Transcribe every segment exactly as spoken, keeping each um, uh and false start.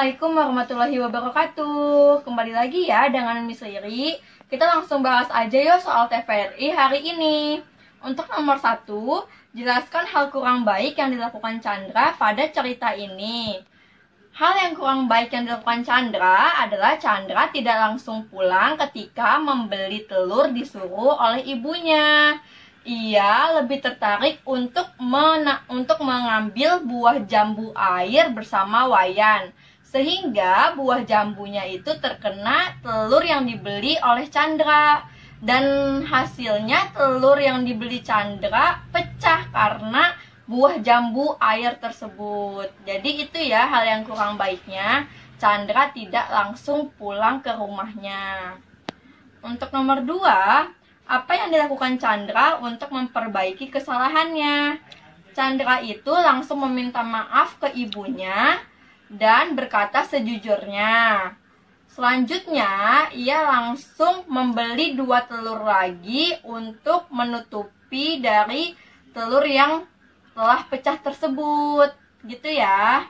Assalamualaikum warahmatullahi wabarakatuh. Kembali lagi ya dengan Miss Riri. Kita langsung bahas aja yuk soal T V R I hari ini. Untuk nomor satu, jelaskan hal kurang baik yang dilakukan Chandra pada cerita ini. Hal yang kurang baik yang dilakukan Chandra adalah Chandra tidak langsung pulang ketika membeli telur disuruh oleh ibunya. Ia lebih tertarik untuk mena untuk mengambil buah jambu air bersama Wayan. Sehingga buah jambunya itu terkena telur yang dibeli oleh Chandra. Dan hasilnya telur yang dibeli Chandra pecah karena buah jambu air tersebut. Jadi itu ya hal yang kurang baiknya. Chandra tidak langsung pulang ke rumahnya. Untuk nomor dua, apa yang dilakukan Chandra untuk memperbaiki kesalahannya? Chandra itu langsung meminta maaf ke ibunya dan berkata sejujurnya. Selanjutnya, ia langsung membeli dua telur lagi untuk menutupi dari telur yang telah pecah tersebut. Gitu ya.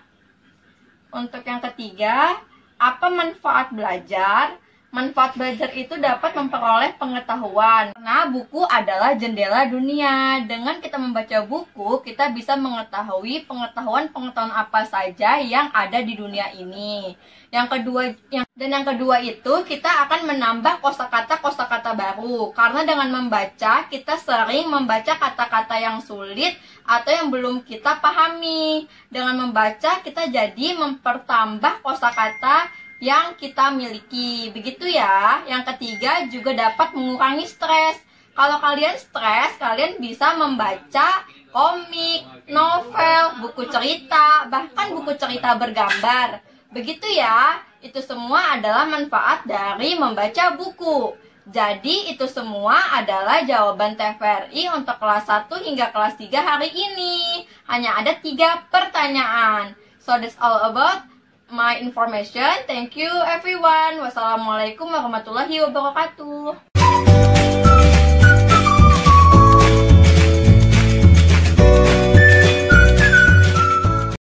Untuk yang ketiga, apa manfaat belajar? Manfaat belajar itu dapat memperoleh pengetahuan. Karena buku adalah jendela dunia. Dengan kita membaca buku, kita bisa mengetahui pengetahuan-pengetahuan apa saja yang ada di dunia ini. Yang kedua, yang, dan yang kedua itu kita akan menambah kosakata-kosakata baru. Karena dengan membaca, kita sering membaca kata-kata yang sulit atau yang belum kita pahami. Dengan membaca, kita jadi mempertambah kosakata yang kita miliki. Begitu ya. Yang ketiga juga dapat mengurangi stres. Kalau kalian stres, kalian bisa membaca komik, novel, buku cerita, bahkan buku cerita bergambar. Begitu ya. Itu semua adalah manfaat dari membaca buku. Jadi itu semua adalah jawaban T V R I untuk kelas satu hingga kelas tiga hari ini. Hanya ada tiga pertanyaan. So that's all about my information. Thank you everyone. Wassalamualaikum warahmatullahi wabarakatuh.